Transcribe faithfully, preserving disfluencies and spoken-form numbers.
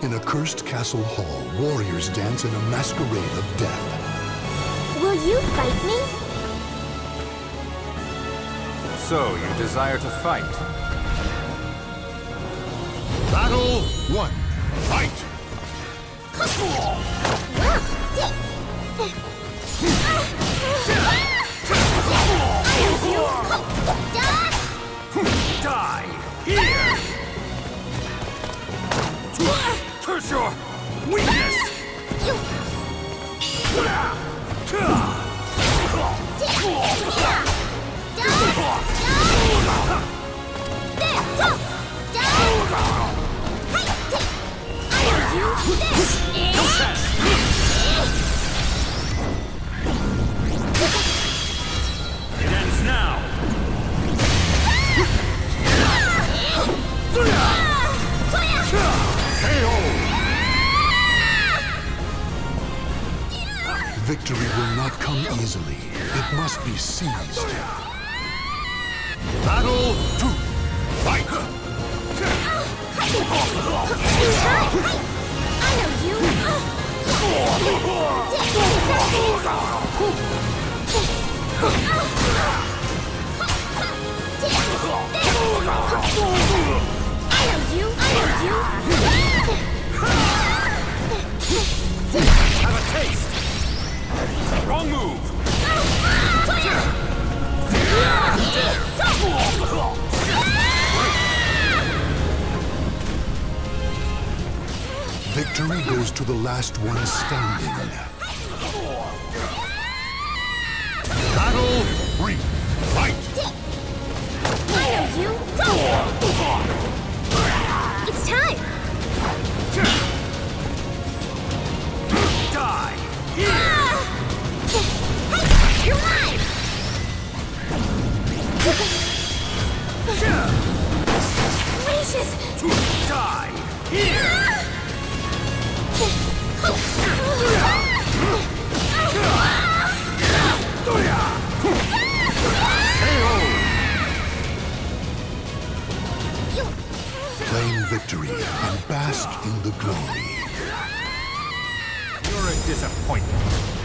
In a cursed castle hall, warriors dance in a masquerade of death. Will you fight me? So, you desire to fight? Battle one. Fight! Die! Here! Curse your weakness! It ends now! Victory will not come easily. It must be seized. Battle two. Fight! I know you! I know you! I know you! Have a taste! Wrong move! Victory goes to the last one standing. Battle three. Fight! I know you! It's time! Die! You're mine! Gracious! Die! Here! Claim victory and bask in the glory. You're a disappointment.